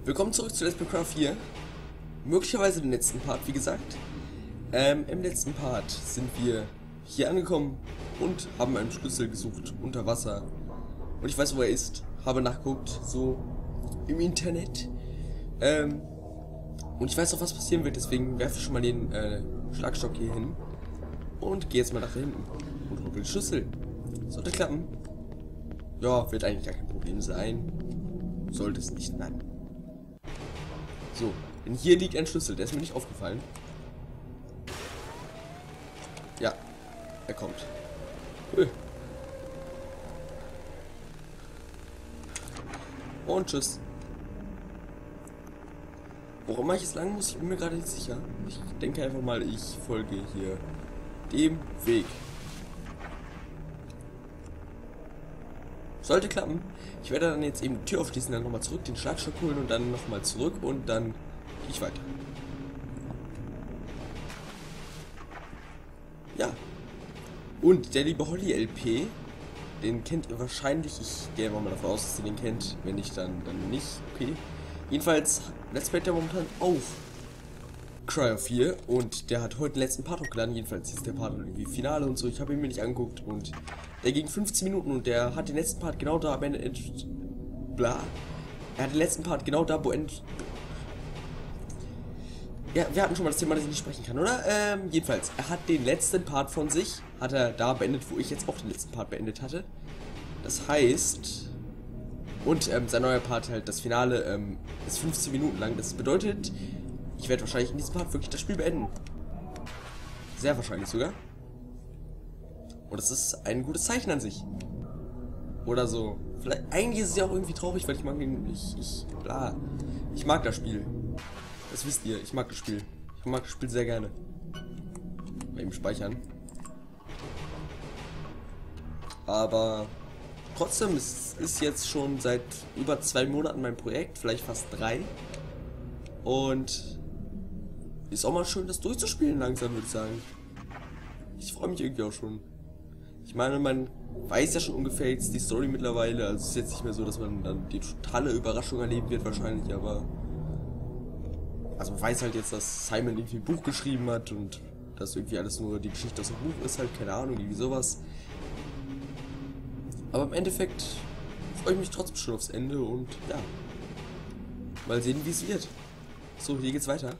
Willkommen zurück zu Let's Play Craft 4. Möglicherweise den letzten Part, wie gesagt. Im letzten Part sind wir hier angekommen und haben einen Schlüssel gesucht unter Wasser. Und ich weiß, wo er ist. Habe nachgeguckt, so im Internet. Und ich weiß auch, was passieren wird, deswegen werfe ich schon mal den Schlagstock hier hin. Und gehe jetzt mal nach hinten und hole den Schlüssel. Sollte klappen. Ja, wird eigentlich gar kein Problem sein. Sollte es nicht, nein. So, denn hier liegt ein Schlüssel, der ist mir nicht aufgefallen. Ja, er kommt. Cool. Und tschüss. Worum mache ich es lang muss, ich bin mir gerade nicht sicher. Ich denke einfach mal, ich folge hier dem Weg. Sollte klappen. Ich werde dann jetzt eben die Tür aufschließen, dann nochmal zurück, den Schlagstock holen und dann nochmal zurück und dann gehe ich weiter. Ja. Und der liebe Holly LP, den kennt ihr wahrscheinlich. Ich gehe mal davon aus, dass ihr den kennt. Wenn nicht, dann nicht. Okay. Jedenfalls, Let's Play der momentan auf Cryo 4 und der hat heute den letzten Part hochgeladen. Jedenfalls ist der Part irgendwie Finale und so. Ich habe ihn mir nicht angeguckt und der ging 15 Minuten und der hat den letzten Part genau da am Ende bla. Er hat den letzten Part genau da, wo ja, wir hatten schon mal das Thema, dass ich nicht sprechen kann, oder? Jedenfalls, er hat den letzten Part von sich, hat er da beendet, wo ich jetzt auch den letzten Part beendet hatte. Das heißt, und sein neuer Part halt, das Finale, ist 15 Minuten lang. Das bedeutet, ich werde wahrscheinlich in diesem Part wirklich das Spiel beenden. Sehr wahrscheinlich sogar. Und das ist ein gutes Zeichen an sich. Oder so. Vielleicht, eigentlich ist es ja auch irgendwie traurig, weil ich mag ich mag das Spiel. Das wisst ihr, ich mag das Spiel. Ich mag das Spiel sehr gerne. Mal eben speichern. Aber trotzdem, es ist jetzt schon seit über 2 Monaten mein Projekt, vielleicht fast 3. Und ist auch mal schön, das durchzuspielen langsam, würde ich sagen. Ich freue mich irgendwie auch schon. Ich meine, man weiß ja schon ungefähr jetzt die Story mittlerweile. Also es ist jetzt nicht mehr so, dass man dann die totale Überraschung erleben wird wahrscheinlich, aber also man weiß halt jetzt, dass Simon irgendwie ein Buch geschrieben hat und dass irgendwie alles nur die Geschichte aus dem Buch ist, halt, keine Ahnung, irgendwie sowas. Aber im Endeffekt freue ich mich trotzdem schon aufs Ende und ja. Mal sehen, wie es wird. So, hier geht's weiter.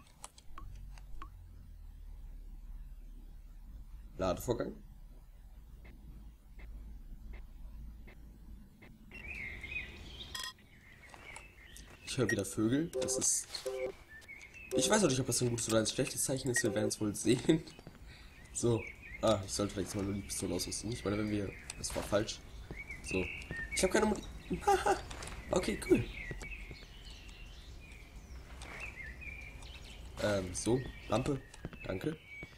Ladevorgang. Ich höre wieder Vögel. Das ist... Ich weiß auch nicht, ob das ein gutes oder ein schlechtes Zeichen ist. Wir werden es wohl sehen. So. Ah, ich sollte vielleicht mal nur die Pistole ausrüsten. Ich meine, wenn wir... Das war falsch. So. Ich habe keine Munition. Okay, cool. So. Lampe. Danke.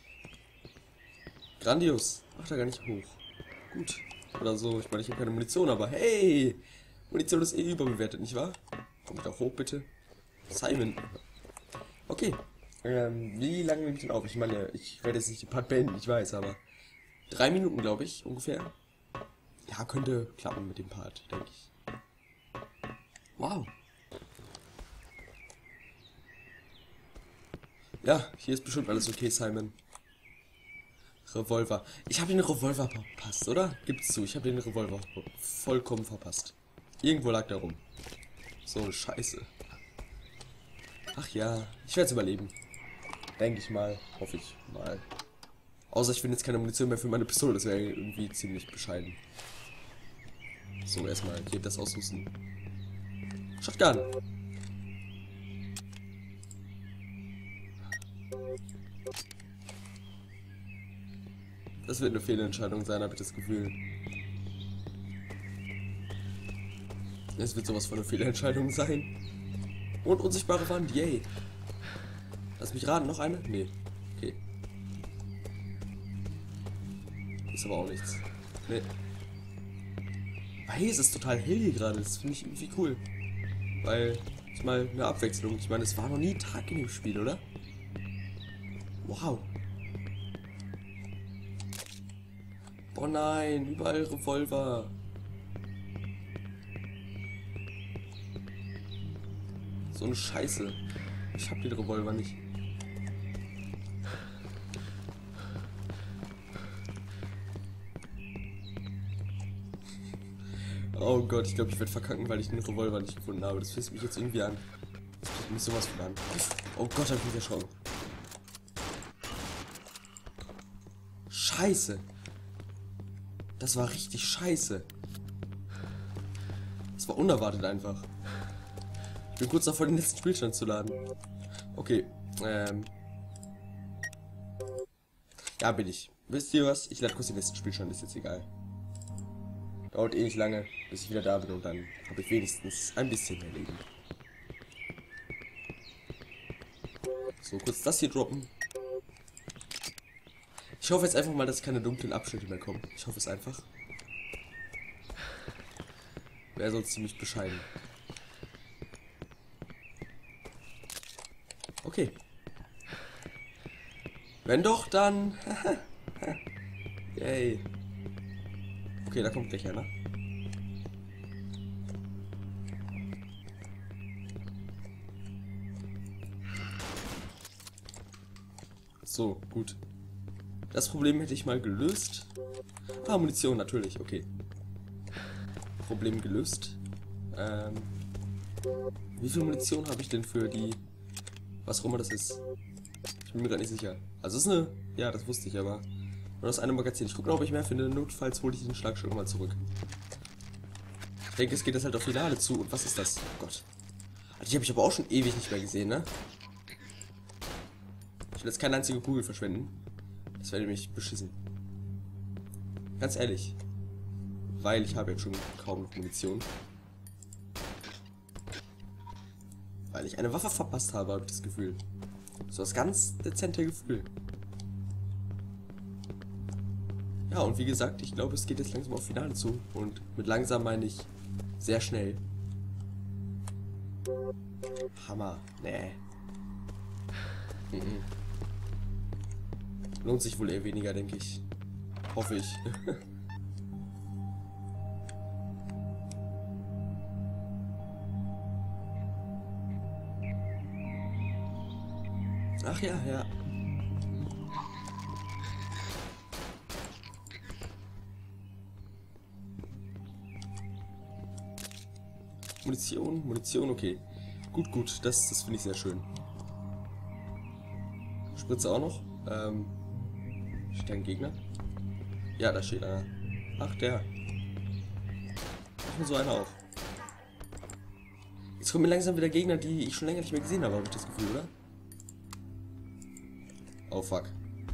Grandios. Ach, da gar nicht hoch. Gut. Oder so. Ich meine, ich habe keine Munition, aber hey! Munition ist eh überbewertet, nicht wahr? Kommt auch hoch, bitte. Simon. Okay. Wie lange nehme ich denn auf? Ich meine, ich werde jetzt nicht den Part beenden, ich weiß, aber 3 Minuten, glaube ich, ungefähr. Ja, könnte klappen mit dem Part, denke ich. Wow. Ja, hier ist bestimmt alles okay, Simon. Revolver. Ich habe den Revolver verpasst, oder? Gibt's zu, ich habe den Revolver vollkommen verpasst. Irgendwo lag der rum. So eine Scheiße. Ach ja, ich werde es überleben. Denke ich mal, hoffe ich mal. Außer ich finde jetzt keine Munition mehr für meine Pistole, das wäre irgendwie ziemlich bescheiden. So, erstmal hier das ausrüsten. Shotgun! Das wird eine Fehlentscheidung sein, habe ich das Gefühl. Es wird sowas von einer Fehlentscheidung sein. Und unsichtbare Wand, yay. Lass mich raten, noch eine? Nee. Okay. Ist aber auch nichts. Nee. Hey, es ist total hell hier gerade. Das finde ich irgendwie cool. Weil, ist mal eine Abwechslung. Ich meine, es war noch nie Tag in dem Spiel, oder? Wow. Oh nein, überall Revolver. So eine Scheiße. Ich hab den Revolver nicht. Oh Gott, ich glaube, ich werde verkacken, weil ich den Revolver nicht gefunden habe. Das fisst mich jetzt irgendwie an. Das fisst mich sowas von an. Oh Gott, hab ich mich erschrocken. Scheiße. Das war richtig scheiße. Das war unerwartet einfach. Ich bin kurz davor, den letzten Spielstand zu laden. Okay, ja, bin ich. Wisst ihr was? Ich lade kurz den letzten Spielstand, ist jetzt egal. Dauert eh nicht lange, bis ich wieder da bin und dann habe ich wenigstens ein bisschen mehr Leben. So, kurz das hier droppen. Ich hoffe jetzt einfach mal, dass keine dunklen Abschnitte mehr kommen. Ich hoffe es einfach. Wäre sonst ziemlich bescheiden. Okay. Wenn doch, dann... Yay. Okay, da kommt gleich einer. So, gut. Das Problem hätte ich mal gelöst. Ah, Munition, natürlich, okay. Problem gelöst. Wie viel Munition habe ich denn für die... Was auch immer das ist? Ich bin mir gerade nicht sicher. Also es ist eine... Ja, das wusste ich, aber... Nur das eine Magazin. Ich gucke noch, ob ich mehr finde. Notfalls hole ich den Schlagstock mal zurück. Ich denke, es geht das halt auf Finale zu. Und was ist das? Oh Gott. Also die habe ich aber auch schon ewig nicht mehr gesehen, ne? Ich will jetzt keine einzige Kugel verschwenden. Das wäre nämlich beschissen. Ganz ehrlich. Weil ich habe jetzt schon kaum noch Munition. Weil ich eine Waffe verpasst habe, habe ich das Gefühl. So das ganz dezente Gefühl. Ja, und wie gesagt, ich glaube, es geht jetzt langsam auf Finale zu. Und mit langsam meine ich sehr schnell. Hammer. Nee. Lohnt sich wohl eher weniger, denke ich. Hoffe ich. Ach ja, ja. Munition, okay. Gut, das finde ich sehr schön. Spritze auch noch. Steht ein Gegner? Ja, da steht einer. Ach, der. Ach, so einer auch. Jetzt kommen mir langsam wieder Gegner, die ich schon länger nicht mehr gesehen habe ich das Gefühl, oder? Oh, fuck.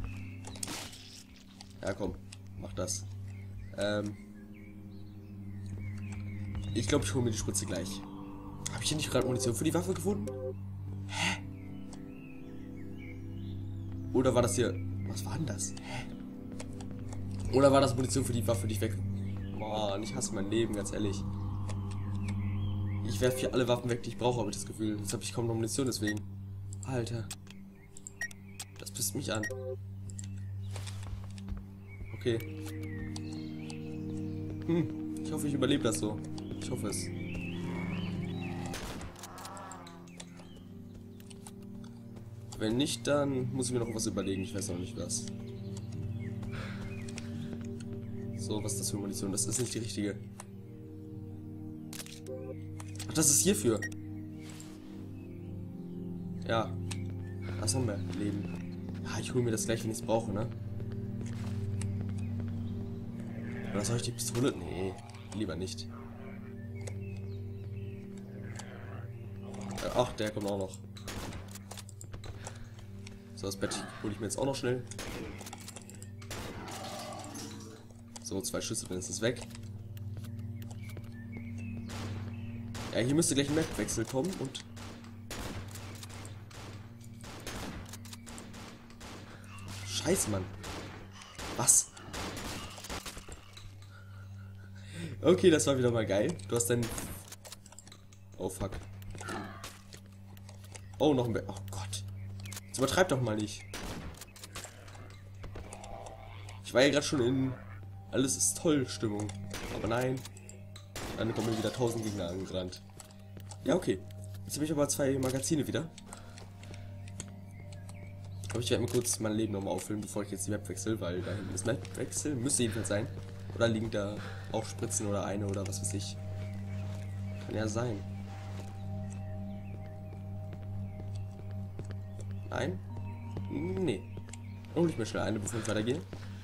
Ja, komm. Mach das. Ich glaube, ich hole mir die Spritze gleich. Habe ich hier nicht gerade Munition für die Waffe gefunden? Hä? Oder war das hier... Was war denn das? Hä? Oder war das Munition für die Waffe, die ich weg... Mann, ich hasse mein Leben, ganz ehrlich. Ich werfe hier alle Waffen weg, die ich brauche, habe ich das Gefühl. Jetzt habe ich kaum noch Munition, deswegen. Alter. Das pisst mich an. Okay. Ich hoffe, ich überlebe das so. Ich hoffe es. Wenn nicht, dann muss ich mir noch was überlegen. Ich weiß noch nicht was. So, was ist das für Munition? Das ist nicht die richtige. Ach, das ist hierfür. Ja. Was haben wir? Leben. Ja, ich hole mir das gleich, wenn ich es brauche, ne? Oder soll ich die Pistole? Nee, lieber nicht. Ach, der kommt auch noch. So, das Bett hole ich mir jetzt auch noch schnell. So, 2 Schüsse, dann ist es weg. Ja, hier müsste gleich ein Mapwechsel kommen und... Scheiße, Mann. Was? Okay, das war wieder mal geil. Du hast dein... Oh, fuck. Oh, noch ein Bett. Oh Gott. Jetzt übertreib doch mal nicht. Ich war ja gerade schon in... Alles ist toll Stimmung. Aber nein. Dann kommen wieder 1000 Gegner angerannt. Ja, okay. Jetzt habe ich aber 2 Magazine wieder. Aber ich werde mir kurz mein Leben nochmal auffüllen, bevor ich jetzt die Map wechsle, weil da hinten ist Map wechsel. Müsste jedenfalls sein. Oder liegen da auch Spritzen oder eine oder was weiß ich. Kann ja sein. Nein? Nee. Dann hol ich mir schnell eine, bevor ich weitergehe.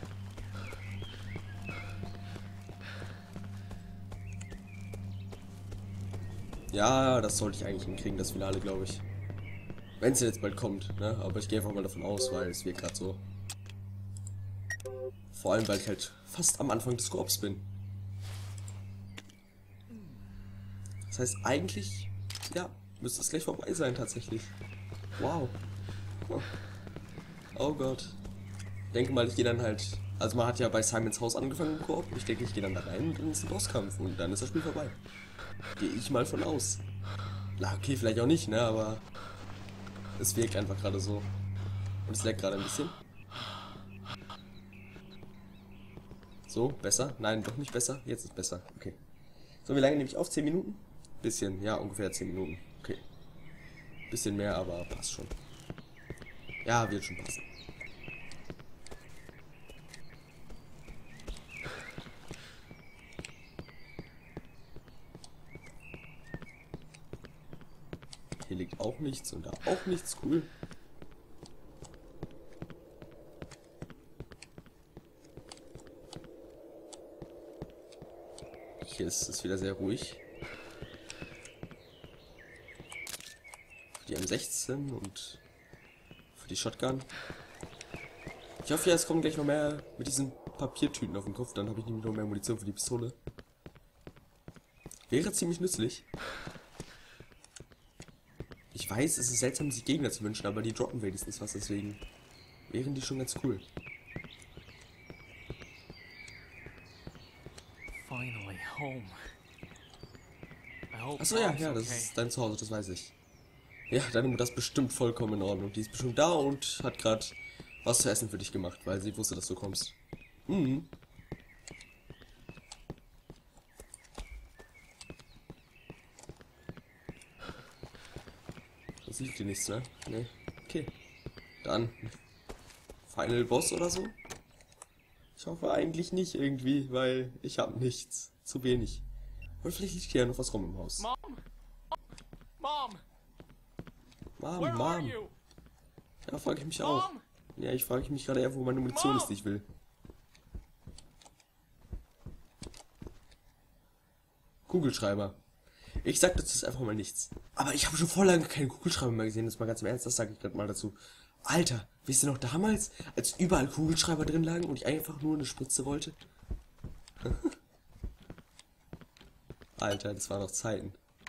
Ja, das sollte ich eigentlich hinkriegen, das Finale, glaube ich. Wenn es jetzt bald kommt, ne? Aber ich gehe einfach mal davon aus, weil es wird gerade so. Vor allem, weil ich halt fast am Anfang des Koops bin. Das heißt, eigentlich, ja, müsste es gleich vorbei sein, tatsächlich. Wow. Oh Gott. Ich denke mal, ich gehe dann halt. Also, man hat ja bei Simons Haus angefangen im Koop. Ich denke, ich gehe dann da rein und dann ist ein Bosskampf und dann ist das Spiel vorbei. Gehe ich mal von aus. Na, okay, vielleicht auch nicht, ne? Aber es wirkt einfach gerade so. Und es leckt gerade ein bisschen. So, besser? Nein, doch nicht besser. Jetzt ist besser. Okay. So, wie lange nehme ich auf? 10 Minuten? Bisschen, ja, ungefähr 10 Minuten. Okay. Bisschen mehr, aber passt schon. Ja, wird schon passen. Hier liegt auch nichts und da auch nichts. Cool. Hier ist es wieder sehr ruhig. Für die M16 und für die Shotgun. Ich hoffe ja, es kommen gleich noch mehr mit diesen Papiertüten auf den Kopf. Dann habe ich nämlich noch mehr Munition für die Pistole. Wäre ziemlich nützlich. Ich weiß, es ist seltsam, sich Gegner zu wünschen, aber die droppen wenigstens was, deswegen wären die schon ganz cool. Finally home. Achso, ja, das ist dein Zuhause, das weiß ich. Ja, deine Mutter ist bestimmt vollkommen in Ordnung. Die ist bestimmt da und hat gerade was zu essen für dich gemacht, weil sie wusste, dass du kommst. Mhm. Das sieht dir nichts, ne? Ne. Okay. Dann. Final Boss oder so? Ich hoffe eigentlich nicht irgendwie, weil ich habe nichts. Zu wenig. Und vielleicht liegt hier ja noch was rum im Haus. Mom! Mom! Mom, Where are Mom. you? Ja, frage ich mich auch. Mom! Ja, ich frage mich gerade eher, wo meine Munition ist, die ich will. Kugelschreiber. Ich sag dazu jetzt einfach mal nichts. Aber ich habe schon vor lange keine Kugelschreiber mehr gesehen. Das ist mal ganz im Ernst, das sage ich gerade mal dazu. Alter, wisst ihr noch damals, als überall Kugelschreiber drin lagen und ich einfach nur eine Spritze wollte? Alter, das waren noch Zeiten.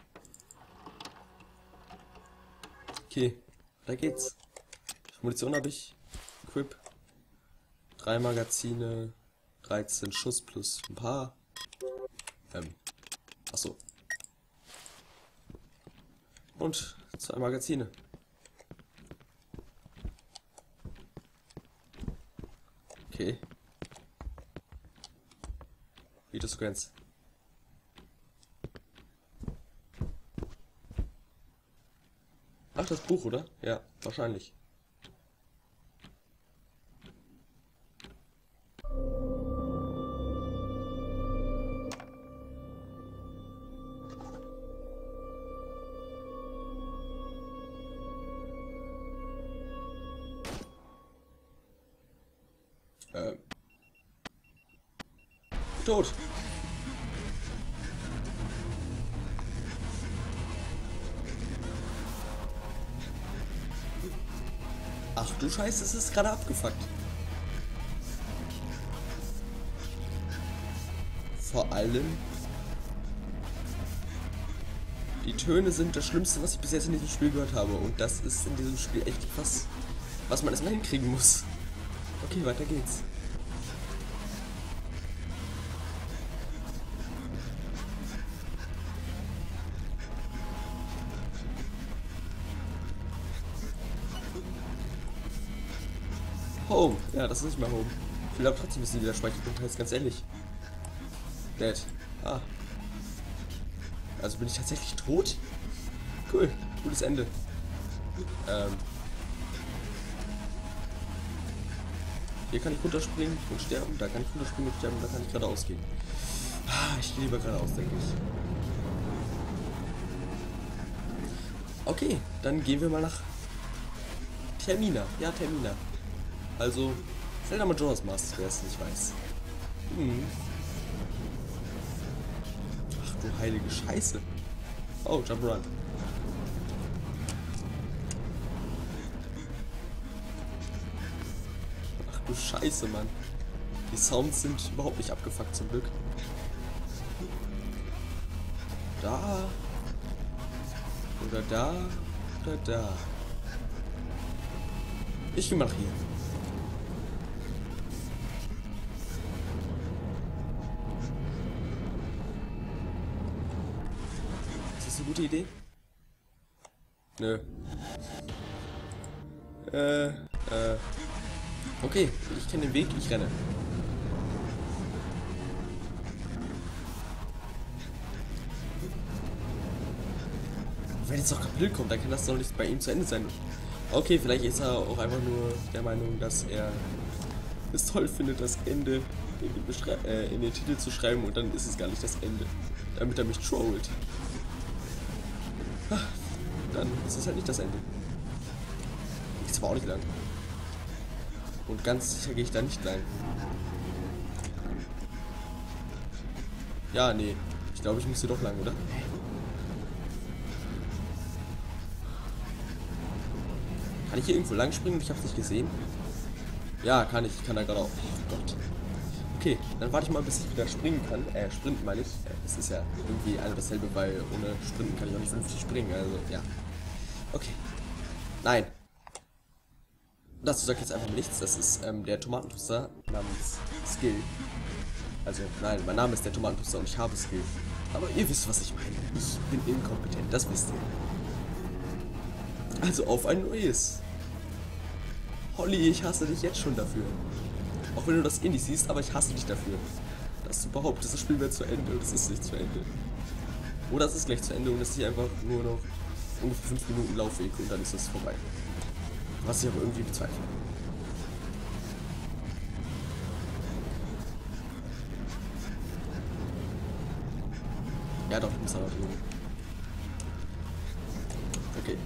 Okay, da geht's. Munition habe ich. Equip. 3 Magazine. 13 Schuss plus ein paar. Achso. Und 2 Magazine. Okay. Videosequenz. Ach, das Buch, oder? Ja, wahrscheinlich. Tot. Ach du Scheiße, es ist gerade abgefuckt. Vor allem die Töne sind das Schlimmste, was ich bis jetzt in diesem Spiel gehört habe. Und das ist in diesem Spiel echt was man erstmal hinkriegen muss. Okay, weiter geht's. Home. Ja, das ist nicht mehr Home. Ich will aber trotzdem wissen, wie der Speicherpunkt heißt, ganz ehrlich. Dead. Ah. Also bin ich tatsächlich tot? Cool. Gutes Ende. Hier kann ich runterspringen und sterben. Da kann ich runterspringen und sterben. Da kann ich geradeaus gehen. Ich gehe lieber geradeaus, denke ich. Okay, dann gehen wir mal nach Termina. Ja, Termina. Also, Zelda Majora's Mask, wer es nicht weiß. Ach du heilige Scheiße. Oh, Jump Run. Ach du Scheiße, Mann. Die Sounds sind überhaupt nicht abgefuckt, zum Glück. Da. Oder da. Oder da. Ich geh mal nach hier. Ist das eine gute Idee? Nö. Okay, ich kenne den Weg, ich renne. Wenn jetzt noch Kapitel kommt, dann kann das doch nicht bei ihm zu Ende sein. Okay, vielleicht ist er auch einfach nur der Meinung, dass er es toll findet, das Ende in den Titel zu schreiben und dann ist es gar nicht das Ende. Damit er mich trollt. Dann ist es halt nicht das Ende. Ist aber auch nicht lang. Und ganz sicher gehe ich da nicht lang. Ja, nee. Ich glaube, ich muss hier doch lang, oder? Kann ich hier irgendwo lang springen? Ich habe es nicht gesehen. Ja, kann ich. Ich kann da gerade auch. Oh Gott. Okay, dann warte ich mal, bis ich wieder springen kann. Sprinten meine ich. Es ist ja irgendwie eine dasselbe, weil ohne Sprinten kann ich auch nicht vernünftig springen. Also, ja. Okay. Nein. Dazu sage ich jetzt einfach nichts. Das ist der Tomatentoaster namens Skill. Also, nein, mein Name ist der Tomatentoaster und ich habe Skill. Aber ihr wisst, was ich meine. Ich bin inkompetent, das wisst ihr. Also auf ein neues. Holly, ich hasse dich jetzt schon dafür. Auch wenn du das eh nicht siehst, aber ich hasse dich dafür. Dass du behauptest, das Spiel wäre zu Ende und es ist nicht zu Ende. Oder es ist gleich zu Ende und es ist hier einfach nur noch ungefähr 5 Minuten Laufweg und dann ist es vorbei. Was ich aber irgendwie bezweifle. Ja doch, ich muss aber drüben. Okay.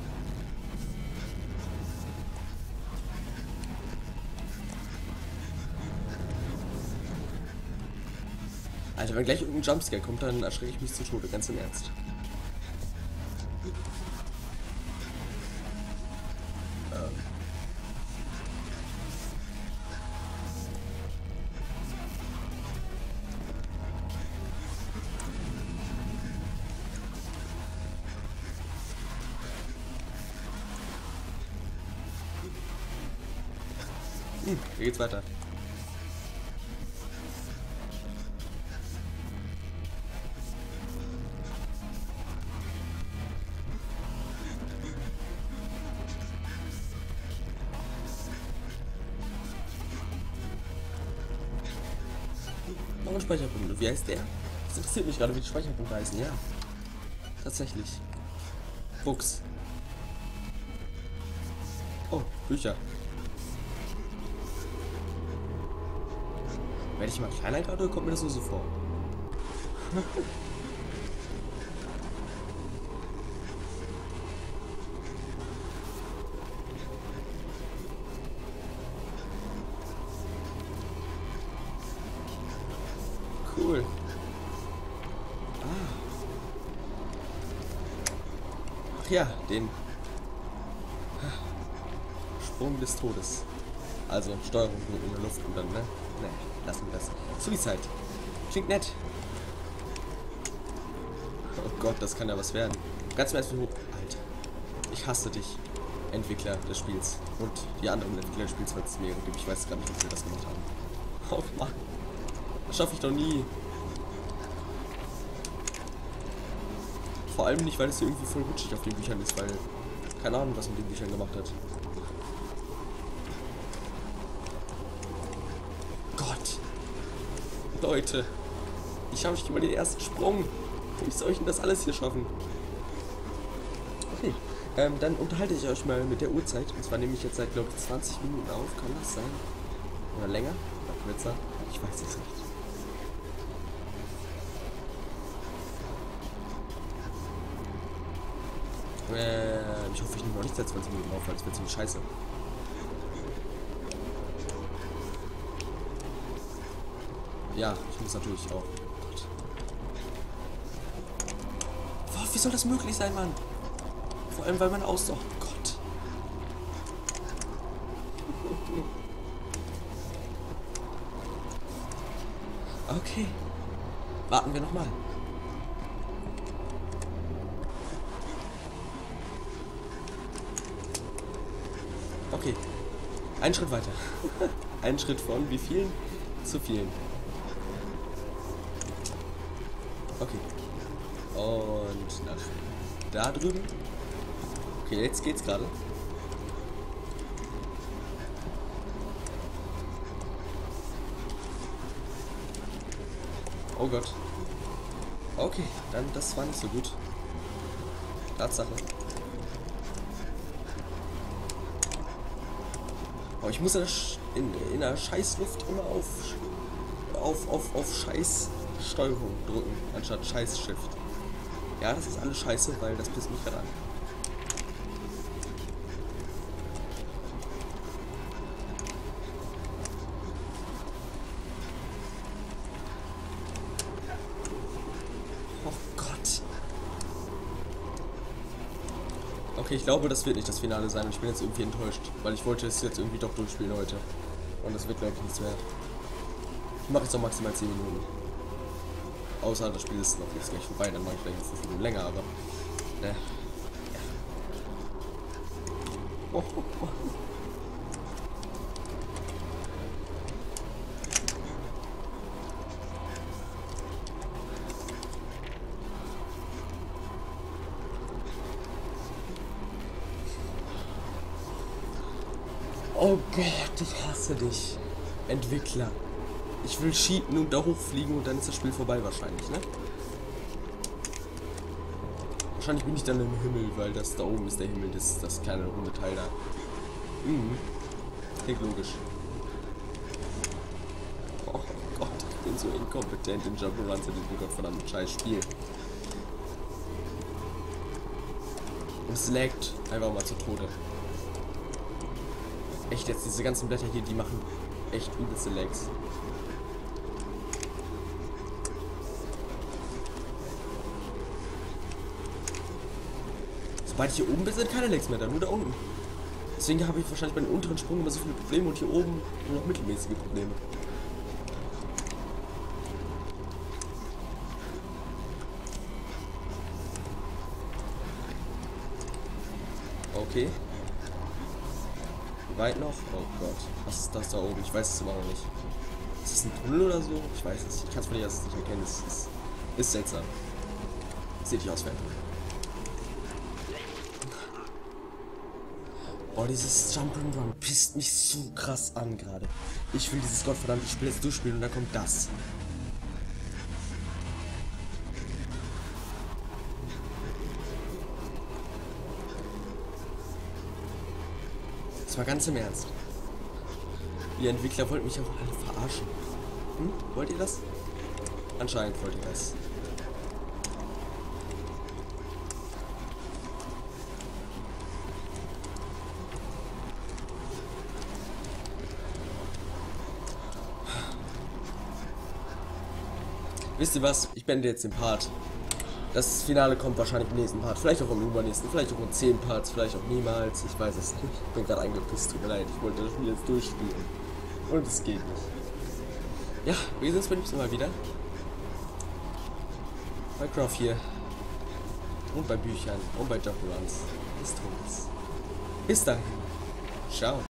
Alter, wenn gleich irgendein Jumpscare kommt, dann erschrecke ich mich zu Tode, ganz im Ernst. Hier geht's weiter. Noch ein Speicherpunkt. Wie heißt der? Das interessiert mich gerade, wie die Speicherpunkte heißen. Ja. Tatsächlich. Books. Oh, Bücher. Werde ich mal kleiner gerade oder kommt mir das nur so vor? Cool. Ach ja, den Sprung des Todes. Also Steuerung in der Luft und dann, ne? Ne, lassen wir das. Suicide. Klingt nett. Oh Gott, das kann ja was werden. Ganz im Ernst, Alter. Ich hasse dich, Entwickler des Spiels. Und die anderen Entwickler des Spiels, weil es mehrere gibt. Ich weiß gar nicht, ob wir das gemacht haben. Oh Mann. Das schaffe ich doch nie. Vor allem nicht, weil es hier irgendwie voll rutschig auf den Büchern ist, weil keine Ahnung, was mit den Büchern gemacht hat. Gott. Leute. Ich schaffe nicht mal den ersten Sprung. Wie soll ich denn das alles hier schaffen? Dann unterhalte ich euch mal mit der Uhrzeit. Und zwar nehme ich jetzt seit, glaube ich, 20 Minuten auf. Kann das sein? Oder länger? Oder kürzer? Ich weiß es nicht. Ich hoffe, ich nehme noch nicht seit 20 Minuten auf, weil das wird ziemlich scheiße. Ja, ich muss natürlich auch. Gott. Boah, wie soll das möglich sein, Mann? Vor allem, weil man aus... Oh Gott. Okay. Warten wir nochmal. Okay. Einen Schritt weiter. Einen Schritt von wie vielen zu vielen. Okay. Und nach da drüben. Okay, jetzt geht's gerade. Oh Gott. Okay, dann das war nicht so gut. Tatsache. Aber ich muss in der Scheißluft immer auf Scheißsteuerung drücken, anstatt Scheiß-Shift. Ja, das ist alles scheiße, weil das pisst mich gerade an. Oh Gott. Okay, ich glaube, das wird nicht das Finale sein und ich bin jetzt irgendwie enttäuscht, weil ich wollte es jetzt irgendwie doch durchspielen heute. Und das wird, glaube ich, nichts mehr. Ich mache jetzt noch maximal 10 Minuten. Außer das Spiel ist noch jetzt gleich vorbei, dann mache ich vielleicht 5 Minuten länger, aber... Ja. Oh, oh, oh. Oh Gott, ich hasse dich. Entwickler. Ich will cheaten und da hochfliegen und dann ist das Spiel vorbei wahrscheinlich, ne? Wahrscheinlich bin ich dann im Himmel, weil das da oben ist der Himmel, das kleine runde Teil da. Klingt logisch. Oh Gott, ich bin so inkompetent in Jump'n'Runs in diesem gottverdammten scheiß Spiel. Und es laggt einfach mal zu Tode. Echt jetzt, diese ganzen Blätter hier, die machen echt übelste Lags. Sobald ich hier oben bin, sind keine Lags mehr da, nur da unten. Deswegen habe ich wahrscheinlich bei den unteren Sprüngen immer so viele Probleme und hier oben nur noch mittelmäßige Probleme. Okay. Weit noch? Oh Gott. Was ist das da oben? Ich weiß es immer noch nicht. Ist das ein Tunnel oder so? Ich weiß es. Ich kann es von hier aus nicht erkennen. Es ist seltsam. Sieht nicht aus wie ein Tunnel. Oh, dieses Jump'n'Run pisst mich so krass an gerade. Ich will dieses gottverdammte Spiel jetzt durchspielen und dann kommt das. Das war ganz im Ernst. Die Entwickler wollten mich auch alle verarschen. Hm? Wollt ihr das? Anscheinend wollt ihr das. Wisst ihr was? Ich beende jetzt den Part. Das Finale kommt wahrscheinlich im nächsten Part. Vielleicht auch im übernächsten. Vielleicht auch in 10 Parts. Vielleicht auch niemals. Ich weiß es nicht. Ich bin gerade eingepisst. Tut mir leid. Ich wollte das Spiel jetzt durchspielen. Und es geht nicht. Ja, wir sehen uns beim nächsten Mal wieder. Bei Craft hier. Und bei Büchern. Und bei Jump'n'Runs. Bis dahin. Ciao.